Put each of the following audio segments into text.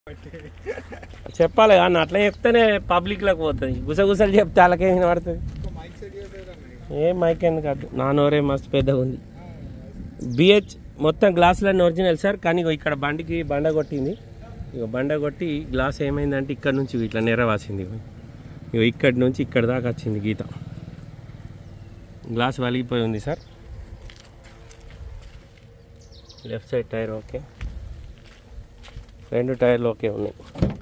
చెప్పాలి కానీ అట్లా చెప్తేనే పబ్లిక్లోకి పోతుంది. గుసగుసలు చెప్తే వాళ్ళకేం వినబడుతుంది. ఏం మైక్ ఎందుకు కాదు, నా నోరే మస్తు పెద్దగా ఉంది. బిహెచ్ మొత్తం గ్లాసులన్నీ ఒరిజినల్ సార్. కానీ ఇక్కడ బండికి బండ కొట్టింది. ఇక బండ కొట్టి గ్లాస్ ఏమైందంటే ఇక్కడ నుంచి ఇట్లా నెరవాసింది. ఇక ఇక్కడి నుంచి ఇక్కడ దాకా వచ్చింది గీత. గ్లాస్ వలిగిపోయి ఉంది sir. Left side tyre okay, రెండు టైర్లు ఓకే ఉన్నాయి.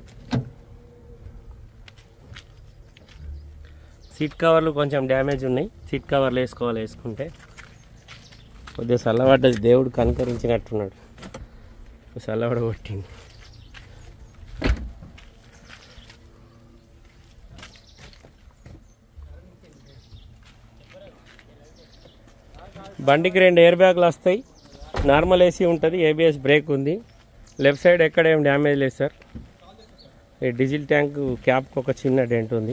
సీట్ కవర్లు కొంచెం డ్యామేజ్ ఉన్నాయి. సీట్ కవర్లు వేసుకుంటే కొద్దిగా చల్లబడ్డది. దేవుడు కనుకరించినట్టున్నాడు, చల్లబడ కొట్టింది. బండికి 2 ఎయిర్ బ్యాగులు వస్తాయి. నార్మల్ ఏసీ ఉంటుంది, ఏబిఎస్ బ్రేక్ ఉంది. లెఫ్ట్ సైడ్ ఎక్కడ ఏం డ్యామేజ్ లేదు సార్. ఈ డీజిల్ ట్యాంక్ క్యాప్కి ఒక చిన్న డెంట్ ఉంది.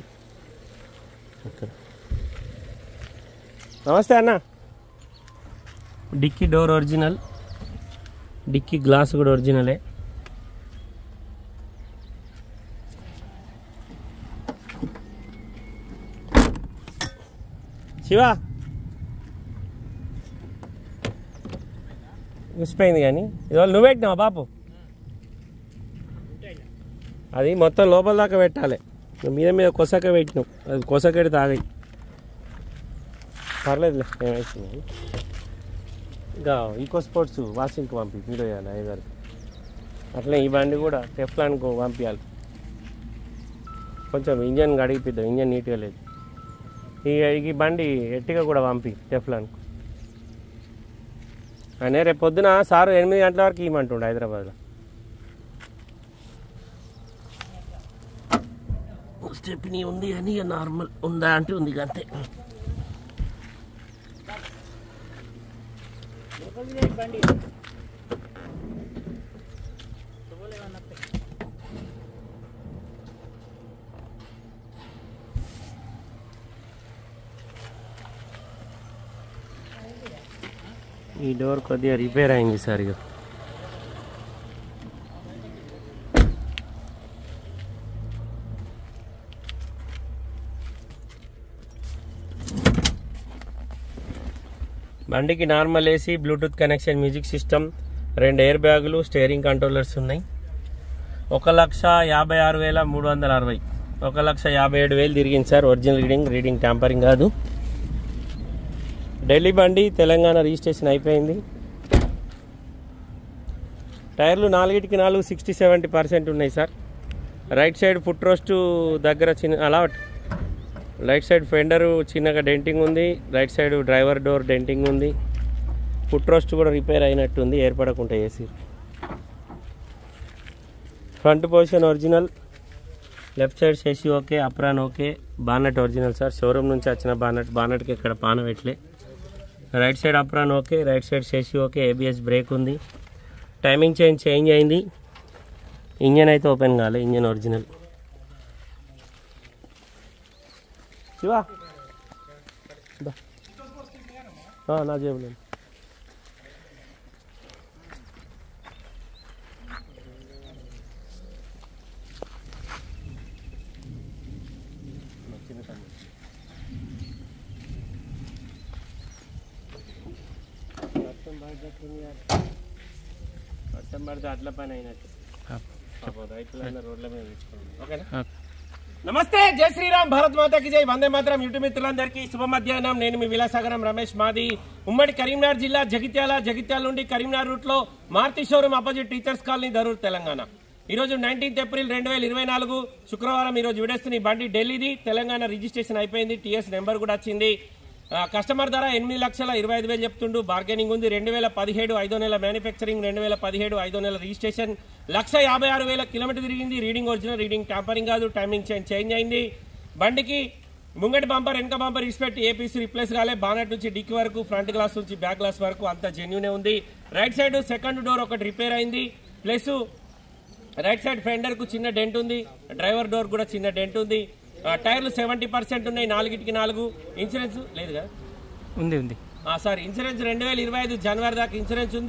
నమస్తే అన్న. Dickey door original, dickey glass కూడా ఒరిజినలే. శివా ఉసిపోయింది కానీ ఇవాళ నువ్వు పెట్టినావా బాపు? అది మొత్తం లోపల దాకా పెట్టాలి. మీద మీద కొసక పెట్టినావు, అది కొసకెడి తాగాయి. పర్లేదులే ఏమైతుంది. ఇంకా ఈకో స్పోర్ట్స్ వాషింగ్కి పంపి వీడియో చేయాలి అయ్యగారు. అట్లే ఈ బండి కూడా టెఫ్లాన్కు పంపించాలి. కొంచెం ఇంజన్ అడిగిపిద్దాం, ఇంజన్ నీట్గా లేదు. ఈ బండి ఎట్టిగా కూడా పంపి టెఫ్లాన్కు. అనే రేపు పొద్దున సారు 8 గంటల వరకు ఇవ్వమంటుండే హైదరాబాద్లో. స్టెప్నీ ఉంది అని నార్మల్ ఉందా అంటే ఉంది అంతే. ఈ డోర్ కొద్దిగా రిపేర్ అయింది సార్. ఇక బండికి normal AC, Bluetooth connection, music system, 2 air బ్యాగులు, స్టీరింగ్ కంట్రోలర్స్ ఉన్నాయి. 1,56,360, 1,57,000 తిరిగింది సార్. ఒరిజినల్ రీడింగ్ ట్యాంపరింగ్ కాదు. ఢిల్లీ బండి, తెలంగాణ రిజిస్ట్రేషన్ అయిపోయింది. టైర్లు 4కి 4 60-70% ఉన్నాయి sir. Right side foot rest దగ్గర చిన్న అలాట్, రైట్ సైడ్ ఫెండరు చిన్నగా డెంటింగ్ ఉంది. Right side driver door denting ఉంది. ఫుట్ రోస్ట్ కూడా రిపేర్ అయినట్టుంది, ఏర్పడకుండా AC. Front position original, left side chassis okay, apron okay. Bonnet original sir, showroom నుంచి వచ్చిన బానెట్కి ఇక్కడ పాన పెట్టలే. Right side apron okay, right side chassis okay. ABS brake ఉంది. టైమింగ్ చేంజ్ అయింది. ఇంజన్ అయితే ఓపెన్ కాలే, ఇంజన్ ఒరిజినల్. శివా నా జేబులో వర్షం పడితే అట్ల పని అయినట్టు రైతులన్న రోడ్ల మీద తెచ్చుకోండి. ఓకేనా? నమస్తే, జై శ్రీరామ్, భారత్ మాతాకి జై, వందే మాతరం. యూట్యూబ్ మిత్రులందరికీ శుభ మధ్యాహ్నం. నేను మీ విలాసాగరం రమేష్. మాది ఉమ్మడి కరీంనగర్ జిల్లా, జగిత్యాల నుండి కరీంనగర్ రూట్ లో Maruti showroom opposite teachers colony, Darur, Telangana. ఈరోజు 19 ఏప్రిల్ 2024 శుక్రవారం. ఈరోజు విడేస్తున్న ఈ బండి ఢిల్లీది, తెలంగాణ రిజిస్ట్రేషన్ అయిపోయింది. టీఎస్ నెంబర్ కూడా వచ్చింది. కస్టమర్ ధర 8,25,000 చెప్తుండు. బార్గెనింగ్ ఉంది. 2017 5వ నెల మ్యానుఫ్యాక్చరింగ్, 2017 5వ నెల రిజిస్ట్రేషన్. 1,56,000 కిలోమీటర్ తిరిగింది. రీడింగ్ ఒరిజినల్, రీడింగ్ ట్యాంపరింగ్ కాదు. టైమింగ్ చేంజ్ అయింది. బండికి ముంగటి బంపర్, వెనక బంపర్ ఇన్స్పెక్ట్, ఏపీసీ రిప్లేస్ కాలే. బానెట్ నుంచి డిక్కీ వరకు, ఫ్రంట్ గ్లాస్ నుంచి బ్యాక్ గ్లాస్ వరకు అంతా జెన్యూనే ఉంది. రైట్ సైడ్ సెకండ్ డోర్ ఒకటి రిపేర్ అయింది. ప్లస్ రైట్ సైడ్ ఫెండర్ కు చిన్న డెంట్ ఉంది. డ్రైవర్ డోర్ కూడా చిన్న డెంట్ ఉంది. టైర్లు 70% ఉన్నాయి, 4కి 4. ఇన్సూరెన్స్ లేదు కదా? ఉంది. సారీ, ఇన్సూరెన్స్ 2025 జనవరి దాకా ఇన్సూరెన్స్ ఉంది.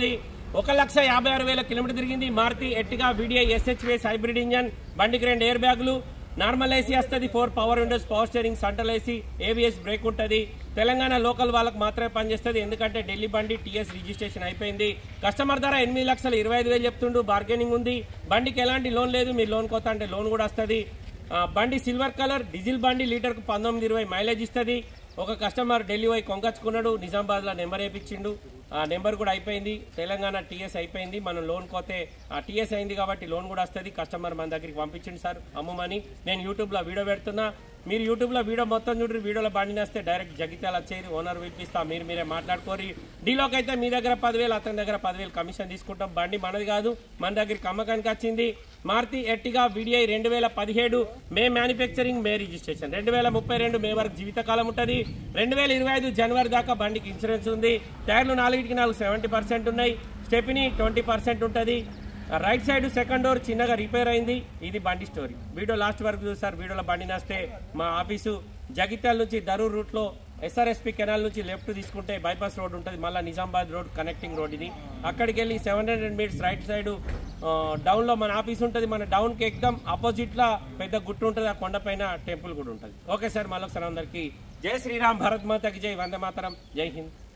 1,56,000 కిలోమీటర్ తిరిగింది. Maruti Ertiga VDI SHVS hybrid engine, బండికి 2 ఎయిర్ బ్యాగులు, నార్మల్ ఏసీ వస్తుంది, 4 power windows, power steering, central AC, ABS brake ఉంటుంది. తెలంగాణ లోకల్ వాళ్ళకి మాత్రమే పనిచేస్తుంది, ఎందుకంటే ఢిల్లీ బండి TS రిజిస్ట్రేషన్ అయిపోయింది. కస్టమర్ ధర 8,25,000 చెప్తుండు, బార్గెనింగ్ ఉంది. బండికి ఎలాంటి లోన్ లేదు, మీరు లోన్ కొత్త అంటే లోన్ కూడా వస్తుంది. బండి సిల్వర్ కలర్ డీజిల్ బండి, లీటర్కు 19-20 మైలేజ్ ఇస్తుంది. ఒక కస్టమర్ ఢిల్లీ పోయి కొంగచ్చుకున్నాడు, నిజామాబాద్లో నెంబర్ వేయించిండు, ఆ నెంబర్ కూడా అయిపోయింది. తెలంగాణ TS అయిపోయింది, మనం లోన్ కోతే TS అయింది కాబట్టి లోన్ కూడా వస్తుంది. కస్టమర్ మన దగ్గరికి పంపించండి సార్ అమ్మమని. నేను యూట్యూబ్లో వీడియో పెడుతున్నా, మీరు యూట్యూబ్లో వీడియో మొత్తం చూడండి. వీడియోలో బండి వస్తే డైరెక్ట్ జగిత్యాల వచ్చేది, ఓనర్ పిలిపిస్తా, మీరే మాట్లాడుకోరి. డీలోకి అయితే మీ దగ్గర 10,000, అతని దగ్గర 10,000 కమిషన్ తీసుకుంటాం. బండి మనది కాదు, మన దగ్గరికి అమ్మకానికి వచ్చింది. Maruti Ertiga VDI 2017 May manufacturing, May registration. 2032 May వరకు జీవితకాలం ఉంటుంది. 2025 జనవరి దాకా బండికి ఇన్సూరెన్స్ ఉంది. టైర్లు 4కి 70% ఉన్నాయి. స్టెపినీ 20% ఉంటుంది. రైట్ సైడ్ సెకండ్ డోర్ చిన్నగా రిపేర్ అయింది. ఇది బండి స్టోరీ. వీడియో లాస్ట్ వరకు చూస్తారు. వీడియోలో బండి నస్తే మా ఆఫీసు జగిత్యాల నుంచి దరూర్ రూట్లో SRSP కెనాల్ నుంచి లెఫ్ట్ తీసుకుంటే బైపాస్ రోడ్ ఉంటుంది, మళ్ళీ నిజామాబాద్ రోడ్ కనెక్టింగ్ రోడ్ ఇది. అక్కడికి వెళ్ళి 700 మీటర్స్ రైట్ సైడ్ డౌన్లో మన ఆఫీస్ ఉంటుంది. మన డౌన్కి ఎక్దాం ఆపోజిట్లో పెద్ద గుట్టు ఉంటుంది, ఆ కొండపైన టెంపుల్ కూడా ఉంటుంది. ఓకే సార్, మళ్ళొకసారి అందరికీ జై శ్రీరామ్, భారత్ మాతాకి జై, వందే మాతరం, జై హింద్.